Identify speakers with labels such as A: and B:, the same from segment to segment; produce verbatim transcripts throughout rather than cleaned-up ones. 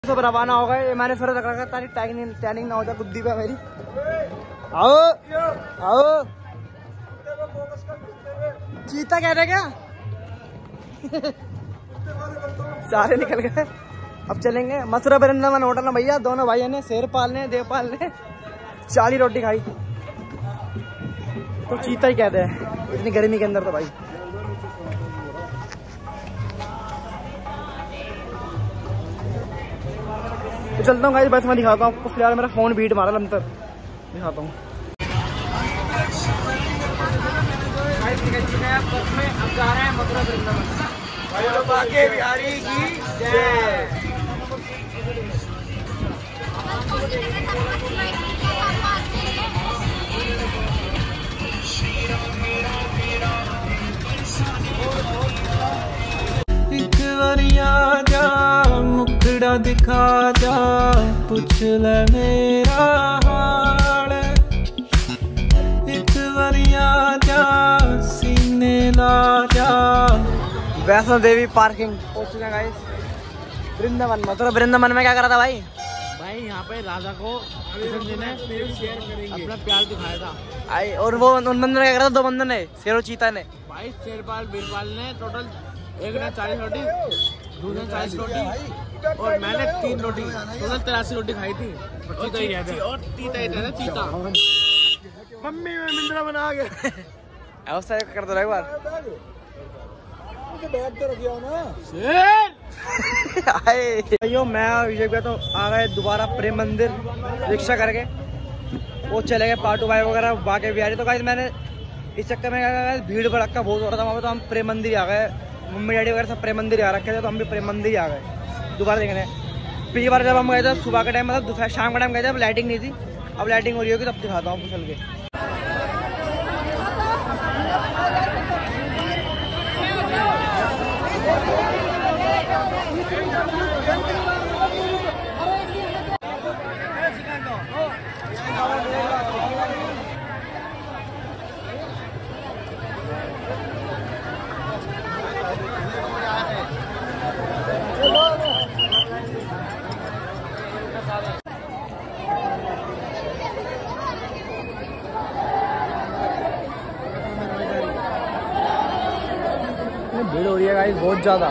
A: सब रवाना हो गए। मैंने फिर रख रखा ताकि टैनिंग टैनिंग ना हो जाए गुद्दी पे मेरी। आओ आओ चीता कह रहे क्या? सारे निकल गए। अब चलेंगे मथुरा वृंदावन होटल में भैया। दोनों भाइयों ने शेरपाल ने देवपाल ने चाली रोटी खाई तो चीता ही कहते हैं इतनी गर्मी के अंदर। तो भाई तो चलता हूँ गाइस, बस मैं दिखाता हूँ आपको। फिलहाल मेरा फोन बीट मारा लमतर दिखाता हूँ। बस में अब जा रहे हैं मथुरा वृंदावन। बिहारी की जय।
B: एक बारिया जा मुखड़ा दिखा जा, पूछ ले मेरा हाल। एक बारिया जा सीने ला जा।
A: वैष्णो देवी पार्किंग पहुंच चुके हैं गाइस। वृंदावन मथुरा वृंदावन में क्या करा था भाई?
C: भाई यहाँ पे राजा को कृष्ण ने अपना प्यार दिखाया था।
A: आई और वो उन बंदों ने क्या करा था? दो बंदों ने, शेर और चीता ने।
C: भाई शेरपाल बीरपाल ने टोटल एक ने चालीस रोटी, दूसरे चालीस रोटी और मैंने तीन रोटी, टोटल तिरासी रोटी खाई थी। और चीता ही था चीता।
A: मम्मी में मिंद्रा बना गया। ऐसा कर दो एक बार। भाइयों मैं विजय भैया तो आ गए दोबारा प्रेम मंदिर रिक्शा करके। वो चले गए पाटू भाई वगैरह बाके बिहारी। तो गाइस मैंने इस चक्कर में क्या भीड़ भड़का बहुत हो रहा था वहाँ पे, तो हम प्रेम मंदिर आ गए। मम्मी डैडी वगैरह सब प्रेम मंदिर आ रखे थे, तो हम भी प्रेम मंदिर आ गए दोबारा देखने। पिछली बार जब हम गए थे सुबह के टाइम, मतलब दोपहर शाम का टाइम गए थे, अब लाइटिंग नहीं थी। अब लाइटिंग हो रही होगी तब दिखाता हूँ चल के। भीड़ हो रही है गाइस बहुत ज्यादा।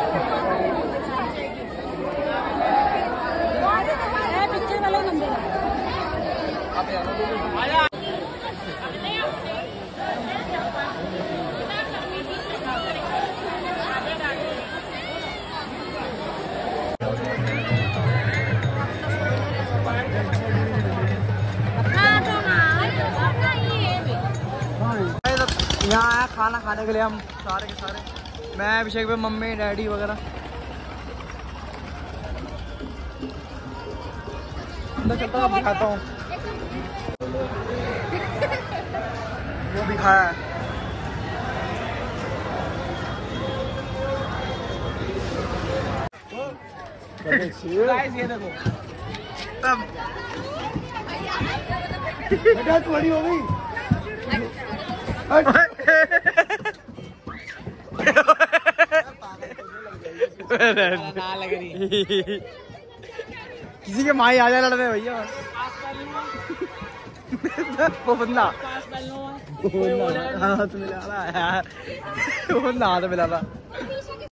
A: यहाँ आया खाना खाने के लिए हम सारे के सारे। मैं अभिषेक भाई, मम्मी डैडी वगैरह। अंदर चलता हूँ दिखाता हूँ। वो भी खाया है। ये देखो तब बड़ी हो गई।
C: लग रही
A: किसी के माँ आ जाए लड़ने भैया। वो बंदा वो बंदा हाथ मिला रहा है। वो बंदा हाथ मिला रहा।